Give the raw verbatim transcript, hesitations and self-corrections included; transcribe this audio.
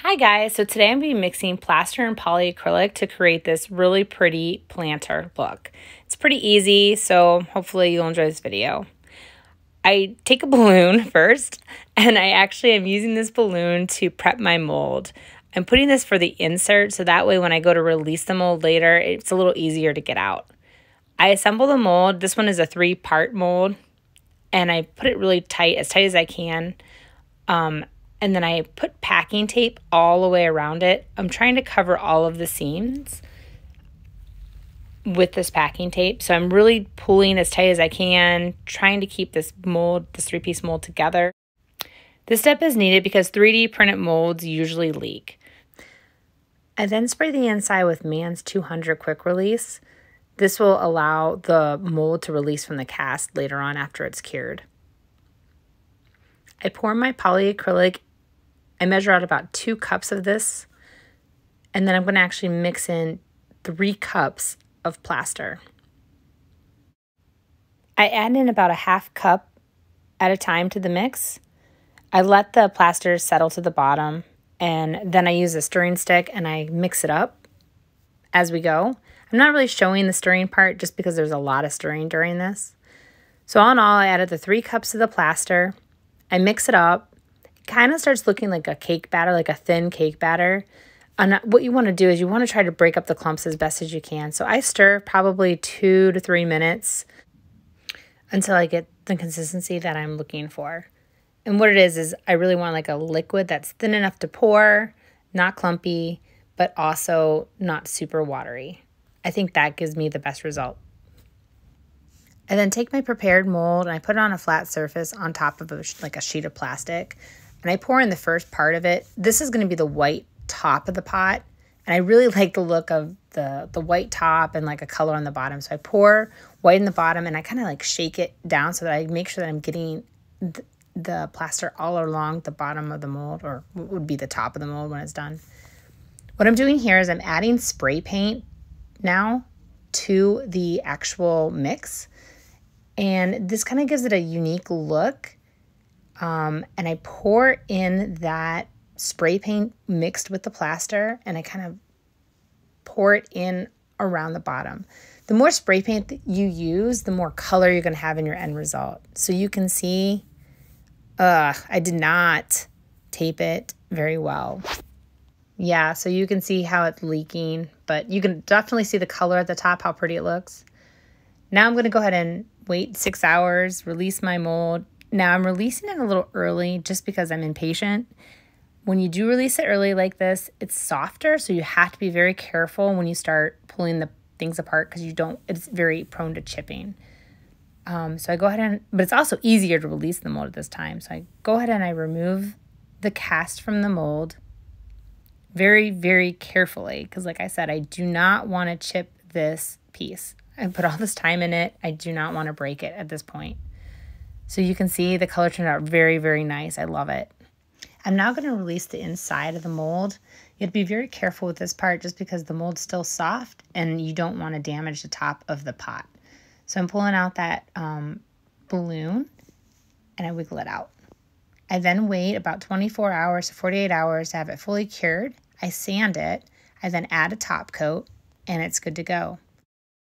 Hi guys, so today I'm going to be mixing plaster and polyacrylic to create this really pretty planter look. It's pretty easy, so hopefully you'll enjoy this video. I take a balloon first, and I actually am using this balloon to prep my mold. I'm putting this for the insert, so that way when I go to release the mold later, it's a little easier to get out. I assemble the mold. This one is a three-part mold, and I put it really tight, as tight as I can. Um, And then I put packing tape all the way around it. I'm trying to cover all of the seams with this packing tape. So I'm really pulling as tight as I can, trying to keep this mold, this three-piece mold together. This step is needed because three D printed molds usually leak. I then spray the inside with Mann's two hundred quick release. This will allow the mold to release from the cast later on after it's cured. I pour my polyacrylic. I measure out about two cups of this, and then I'm going to actually mix in three cups of plaster. I add in about a half cup at a time to the mix. I let the plaster settle to the bottom, and then I use a stirring stick and I mix it up as we go. I'm not really showing the stirring part just because there's a lot of stirring during this. So all in all, I added the three cups of the plaster. I mix it up. Kind of starts looking like a cake batter, like a thin cake batter. And what you want to do is you want to try to break up the clumps as best as you can. So I stir probably two to three minutes until I get the consistency that I'm looking for. And what it is is I really want like a liquid that's thin enough to pour, not clumpy, but also not super watery. I think that gives me the best result. I then take my prepared mold and I put it on a flat surface on top of a, like a sheet of plastic. And I pour in the first part of it. This is going to be the white top of the pot. And I really like the look of the, the white top and like a color on the bottom. So I pour white in the bottom and I kind of like shake it down so that I make sure that I'm getting th the plaster all along the bottom of the mold, or what would be the top of the mold when it's done. What I'm doing here is I'm adding spray paint now to the actual mix. And this kind of gives it a unique look. Um, and I pour in that spray paint mixed with the plaster, and I kind of pour it in around the bottom. The more spray paint that you use, the more color you're going to have in your end result. So you can see, uh, I did not tape it very well. Yeah, so you can see how it's leaking, but you can definitely see the color at the top, how pretty it looks. Now I'm going to go ahead and wait six hours, release my mold. Now I'm releasing it a little early just because I'm impatient. When you do release it early like this, it's softer, so you have to be very careful when you start pulling the things apart because you don't, it's very prone to chipping. Um, so I go ahead and, but it's also easier to release the mold at this time. So I go ahead and I remove the cast from the mold very, very carefully because like I said, I do not want to chip this piece. I put all this time in it. I do not want to break it at this point. So you can see the color turned out very, very nice. I love it. I'm now going to release the inside of the mold. You have to be very careful with this part just because the mold's still soft and you don't want to damage the top of the pot. So I'm pulling out that um, balloon and I wiggle it out. I then wait about twenty-four hours to forty-eight hours to have it fully cured. I sand it. I then add a top coat and it's good to go.